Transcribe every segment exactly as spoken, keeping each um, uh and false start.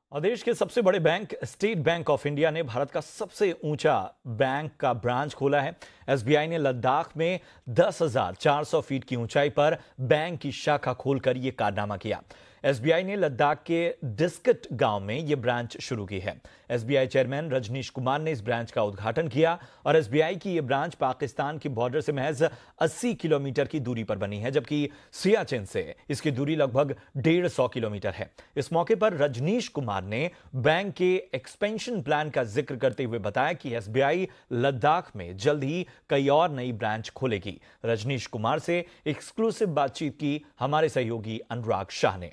और देश के सबसे बड़े bank state bank of India ने भारत का सबसे ऊंचा बैंक का ब्रांच खोला है। एसबीआई ने लद्दाख में दस हज़ार चार सौ फीट की ऊंचाई पर बैंक की शाखा खोलकर यह कारनामा किया। एसबीआई ने लद्दाख के डिस्कट गांव में यह ब्रांच शुरू की है। एसबीआई चेयरमैन रजनीश कुमार ने इस ब्रांच का उद्घाटन किया और एसबीआई की यह ब्रांच पाकिस्तान की बॉर्डर से महज अस्सी किलोमीटर की दूरी पर बनी है, जबकि सियाचिन से इसकी दूरी लगभग डेढ़ सौ किलोमीटर है। इस मौके पर रजनीश कुमार ने बैंक के एक्सपेंशन प्लान का जिक्र करते हुए बताया कि एसबीआई लद्दाख में जल्द ही कई और नई ब्रांच खोलेगी। रजनीश कुमार से एक्सक्लूसिव बातचीत की हमारे सहयोगी अनुराग शाह ने।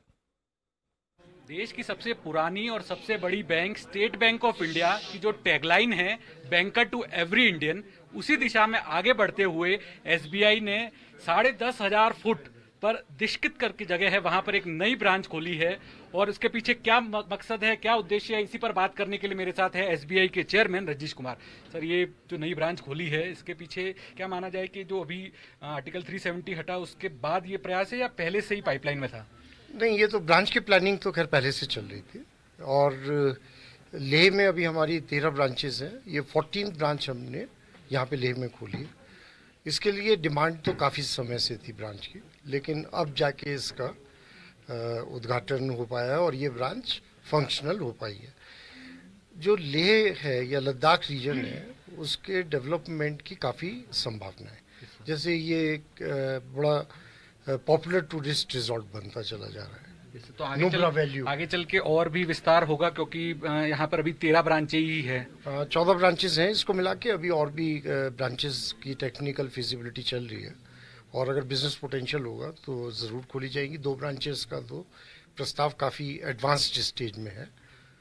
देश की सबसे पुरानी और सबसे बड़ी bank state bank of India की जो टैगलाइन है बैंकर टू एवरी इंडियन, उसी दिशा में आगे बढ़ते हुए एसबीआई ने साढ़े दस हजार फुट पर दिष्कित करके जगह है, वहां पर एक नई ब्रांच खोली है। और इसके पीछे क्या मकसद है, क्या उद्देश्य है, इसी पर बात करने के लिए मेरे साथ है एसबीआई के चेयरमैन रजनीश कुमार। सर, ये जो नई ब्रांच खोली है इसके पीछे क्या माना जाए कि जो अभी आर्टिकल तीन सौ सत्तर हटा उसके बाद ये प्रयास है या पहले से ही पाइपलाइन में था? नहीं, ये तो ब्रांच की प्लानिंग तो खैर पहले से चल रही थी और लेह में अभी हमारी तेरह ब्रांचेस हैं। ये फोर्टीन ब्रांच हमने यहाँ पे लेह में खोली है। इसके लिए डिमांड तो काफ़ी समय से थी ब्रांच की, लेकिन अब जाके इसका उद्घाटन हो पाया और ये ब्रांच फंक्शनल हो पाई है। जो लेह है या लद्दाख रीजन है उसके डेवलपमेंट की काफ़ी संभावना है। जैसे ये एक बड़ा पॉपुलर टूरिस्ट रिजॉर्ट बनता चला जा रहा है, तो आगे चल, वैल्यू आगे चल के और भी विस्तार होगा, क्योंकि यहाँ पर अभी तेरह ब्रांचें ही है। चौदह ब्रांचेस हैं, इसको मिला के अभी और भी ब्रांचेस की टेक्निकल फिजिबिलिटी चल रही है और अगर बिजनेस पोटेंशियल होगा तो ज़रूर खोली जाएगी। दो ब्रांचेस का तो प्रस्ताव काफ़ी एडवांस्ड स्टेज में है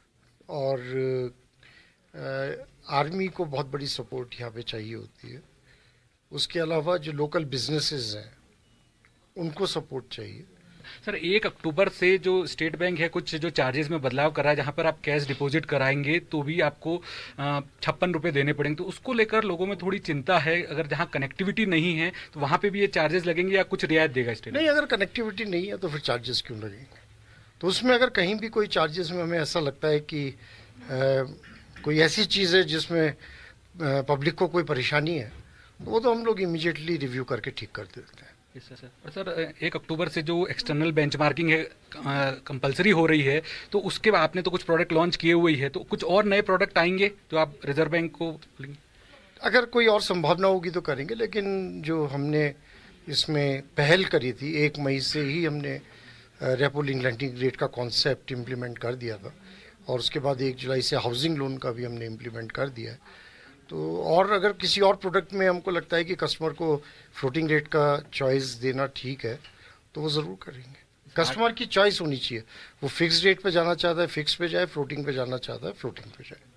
और आर्मी को बहुत बड़ी सपोर्ट यहाँ पे चाहिए होती है। उसके अलावा जो लोकल बिजनेसेस हैं उनको सपोर्ट चाहिए। सर, एक अक्टूबर से जो स्टेट बैंक है कुछ जो चार्जेस में बदलाव कर रहा है, जहां पर आप कैश डिपॉजिट कराएंगे तो भी आपको छप्पन रुपए देने पड़ेंगे, तो उसको लेकर लोगों में थोड़ी चिंता है। अगर जहां कनेक्टिविटी नहीं है तो वहां पे भी ये चार्जेस लगेंगे या कुछ रियायत देगा स्टेट? नहीं, अगर कनेक्टिविटी नहीं है तो फिर चार्जेस क्यों लगेंगे? तो उसमें अगर कहीं भी कोई चार्जेस में हमें ऐसा लगता है कि आ, कोई ऐसी चीज़ है जिसमें पब्लिक को कोई परेशानी है, तो वो तो हम लोग इमीडिएटली रिव्यू करके ठीक कर देते हैं। सर, और सर एक अक्टूबर से जो एक्सटर्नल बेंचमार्किंग है कंपलसरी हो रही है, तो उसके बाद आपने तो कुछ प्रोडक्ट लॉन्च किए हुए है, तो कुछ और नए प्रोडक्ट आएंगे जो आप रिजर्व बैंक को? अगर कोई और संभावना होगी तो करेंगे, लेकिन जो हमने इसमें पहल करी थी एक मई से ही हमने रेपो लिंक लेंडिंग रेट का कॉन्सेप्ट इम्प्लीमेंट कर दिया था और उसके बाद एक जुलाई से हाउसिंग लोन का भी हमने इम्प्लीमेंट कर दिया है। तो और अगर किसी और प्रोडक्ट में हमको लगता है कि कस्टमर को फ्लोटिंग रेट का चॉइस देना ठीक है तो वो ज़रूर करेंगे। कस्टमर की चॉइस होनी चाहिए, वो फिक्स रेट पे जाना चाहता है फिक्स पे जाए, फ्लोटिंग पे जाना चाहता है फ्लोटिंग पे जाए।